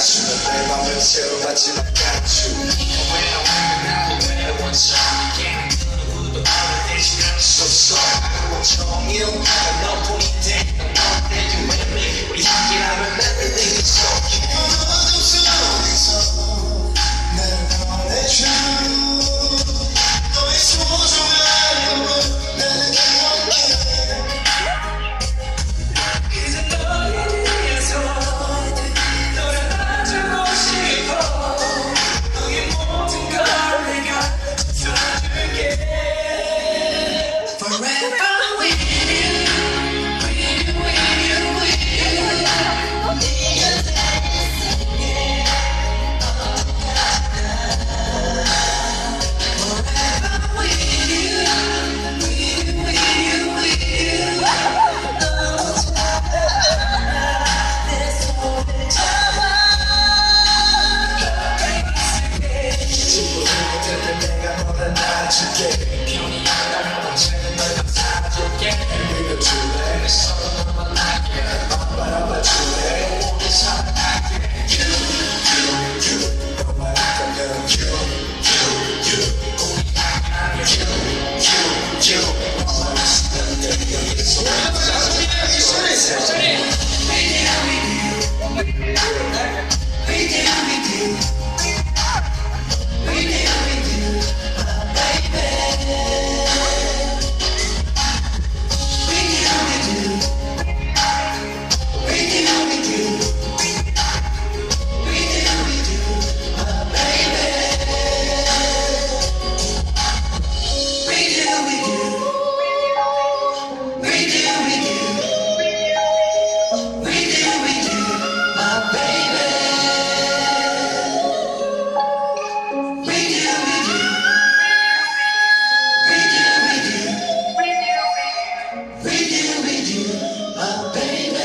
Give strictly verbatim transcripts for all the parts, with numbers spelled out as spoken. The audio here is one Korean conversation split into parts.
you. 내 맘을 채워받지 마, got you. When I wake up, 왜 원점이게 누구도 알아 대신할 수 없어. 원종일 내가 너뿐인데 너 때문에 왜 me 우리 함께라면 everything is okay. 어둠 속에서 날 보내줘. 너의 소중한 꿈을 나는 기억해. 이제 너를 위해서 너를 안아주고 싶어. 너의 모든 걸 내가 써줄게. Forever with you, with you, with you, with you. 네가 됐으니 Forever with you, with you, with you, with you. 너무 잘해 내 손을 잡아 가까이 있을게. 친구들 곁에 내가 너를 놔줄게. 편히 안다면 언제는 널 감싸줄게. 믿어줄래 내 손을 너만 나게 바라봐줄래. 오늘 사랑할게. You, you, you. 너만 있다면 you, you, you. 우리 함께라면 you, you, you. 너만 있으면 내 여기서 이 소리 소리. We do with you, we do with you, we do with you, my baby. We do with you, we do with you, we do with you, my baby. We do with you, we do with you, we do with you, my baby. We do with you, we do with you, we do with you, my baby.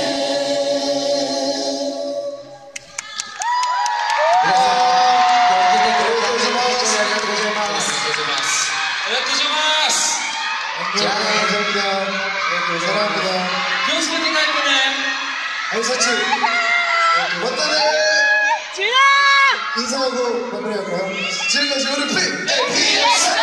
사랑합니다. 교수님 갈 거네. 알사치 왔다네. 준아! 인사하고 마무리할까요? 지금까지 우리 B A P Y W F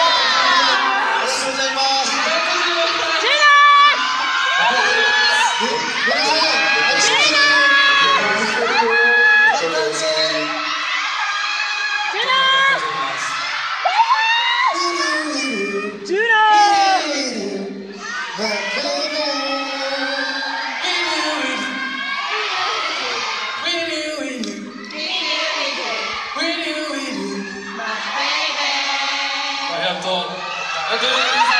또,